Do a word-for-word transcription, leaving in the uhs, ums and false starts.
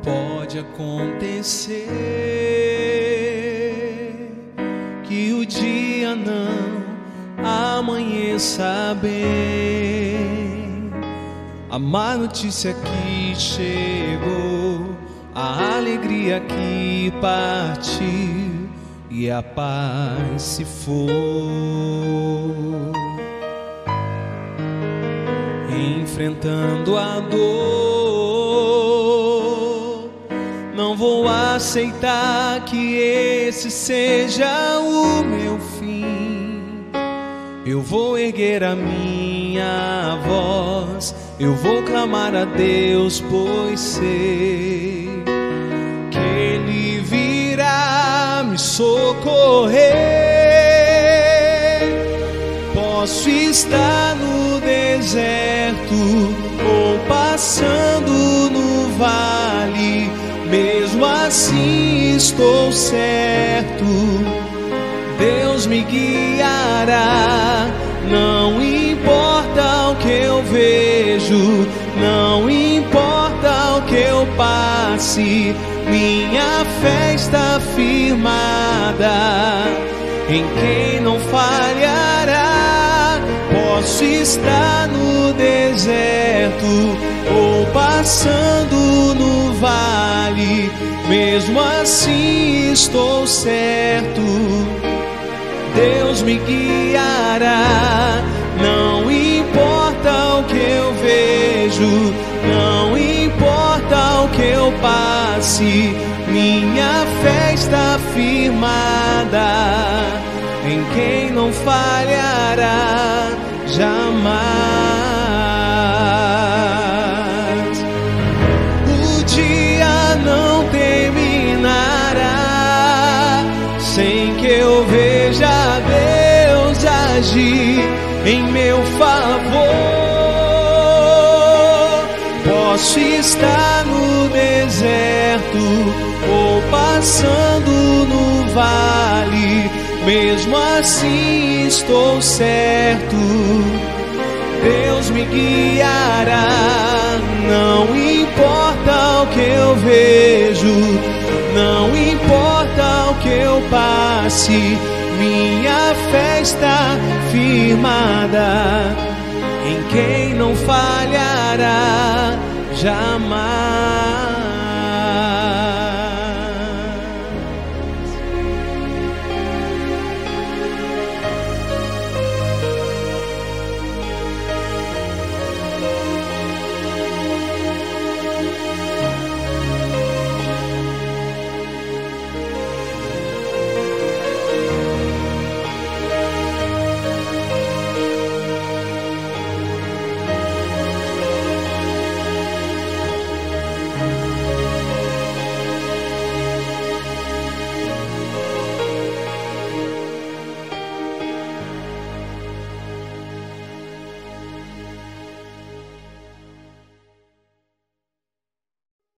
Pode acontecer que o dia não amanheça bem. A má notícia que chegou, a alegria que partiu e a paz se foi. Enfrentando a dor, não vou aceitar que esse seja o meu fim. Eu vou erguer a minha voz, eu vou clamar a Deus, pois sei que Ele virá me socorrer. Posso estar no deserto ou passando no vale, mesmo assim estou certo, Deus me guiará. Não importa o que eu vejo, não importa o que eu passe, minha fé está firmada em quem não falhará. Posso estar no deserto ou passando no vale, mesmo assim estou certo, Deus me guiará. Não importa o que eu vejo, não importa o que eu passe, minha fé está firmada em quem não falhará jamais. O dia não terminará sem que eu veja Deus agir em meu favor. Posso estar no deserto ou passando no vale, mesmo assim estou certo, Deus me guiará. Não importa o que eu vejo, não importa o que eu passe, minha fé está firmada em quem não falhará jamais.